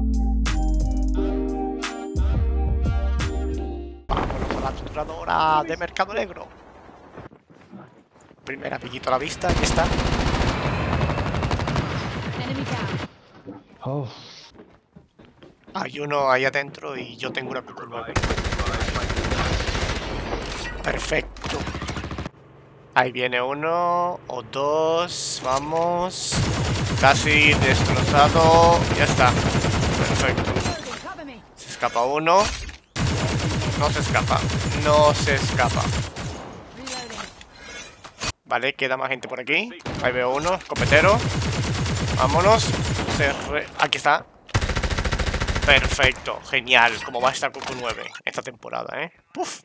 Vámonos a la trituradora de Mercado Negro. Primer amiguito a la vista, aquí está. Oh. Hay uno ahí adentro y yo tengo una Q9. Perfecto. Ahí viene uno o dos. Vamos. Casi destrozado. Ya está. Perfecto. Se escapa uno. No se escapa. No se escapa. Vale, queda más gente por aquí. Ahí veo uno. Escopetero. Vámonos. Aquí está. Perfecto. Genial. Como va a estar Q9 esta temporada, Uf.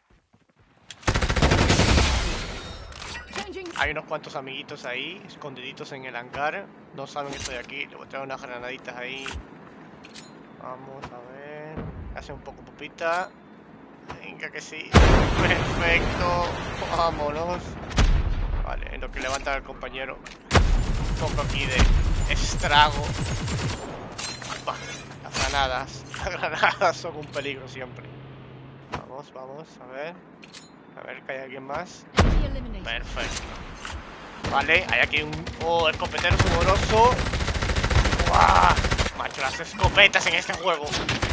Hay unos cuantos amiguitos ahí, escondiditos en el hangar. No saben que estoy aquí. Le voy a traer unas granaditas ahí. Vamos a ver. Hace un poco pupita. Venga que sí. Perfecto. Vámonos. Vale, en lo que levanta el compañero. Un poco aquí de estrago. Bah, las granadas son un peligro siempre. Vamos, vamos, a ver. A ver, que hay alguien más. Perfecto. Vale, hay aquí un... Oh, escopetero sudoroso. ¡Guau! Macho, las escopetas en este juego.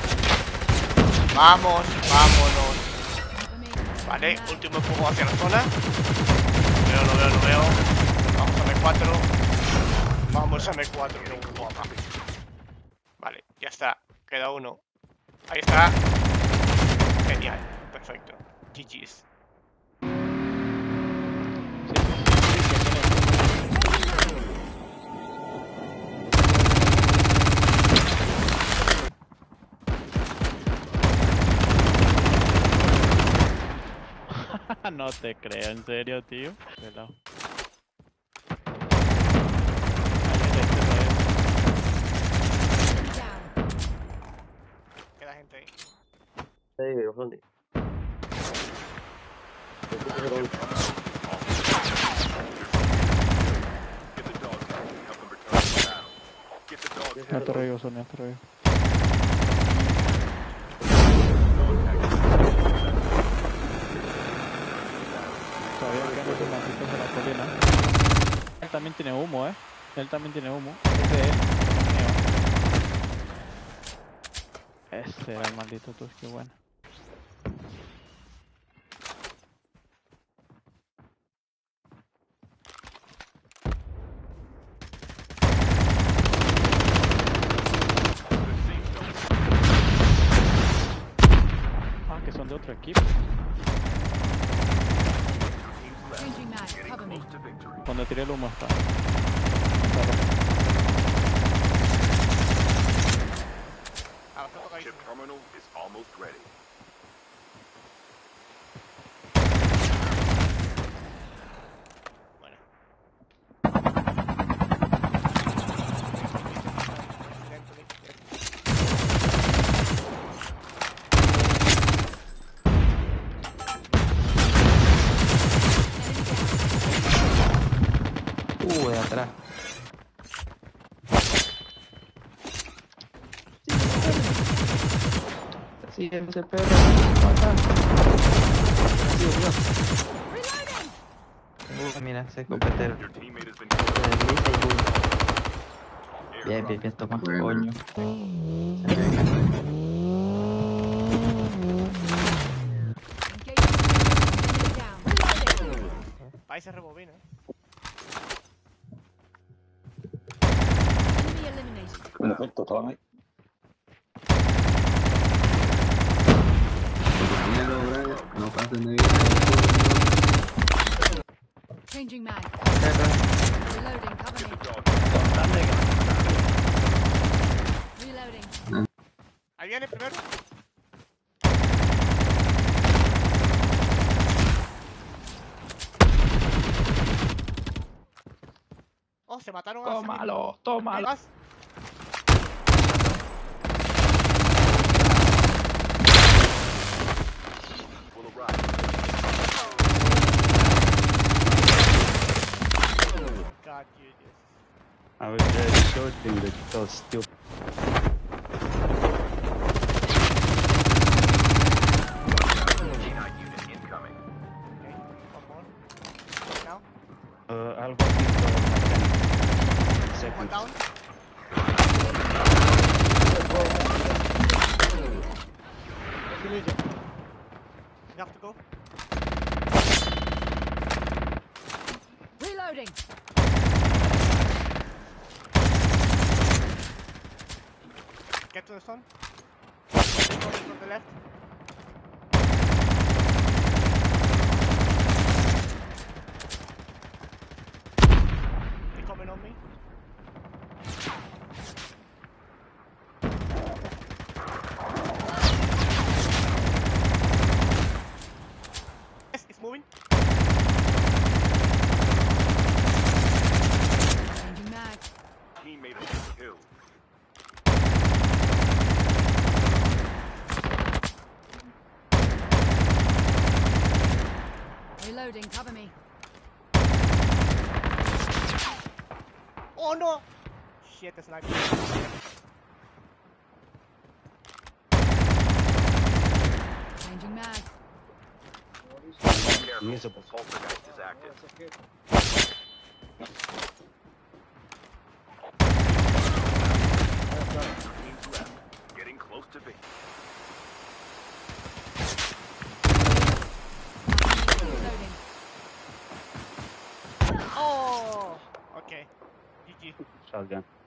Vamos, vámonos. Vale, último empujón hacia la zona. Lo veo. Vamos a M4. Vamos a M4, qué guapa. Vale, ya está. Queda uno. Ahí está. Genial, perfecto. GG's. No te creo, en serio, tío. Pelado. Queda gente ahí. ¿Dónde? No te reo, Sonia, te reo. Todavía quedan esos malditos de la colina. Él también tiene humo, Él también tiene humo. Es de él. Mío. Ese era el maldito Tusk, qué bueno. Ah, que son de otro equipo. Cuando tiré el humo está. Chip terminal is almost ready. Bueno. De atrás. Sí, ese perro. Mata. Dios mío. Mira, ese escopetero. Your teammate has been Bien, bien, bien, toma, coño. Va y se rebobina. Perfecto, estaban ahí. No pasen de Changing mag. Reloading, cover me. Reloading. Ahí viene primero. Oh, se mataron a Tómalo, tómalo. Más. will arrive. God, you just... I was just shooting the stupid. get to the sun. From the left. They coming on me. Yes, it's moving. Changing mag. Teammate has been killed. Reloading, cover me. Oh no! Shit, the sniper. Changing mag. Careful. Miserable. Poltergeist is active. Teams left. Getting close to victory. Reloading. Oh! Okay. GG. Shotgun.